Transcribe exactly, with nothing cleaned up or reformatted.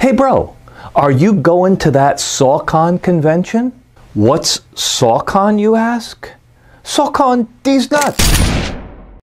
Hey bro, are you going to that Saucon convention? What's Saucon, you ask? Saucon these nuts.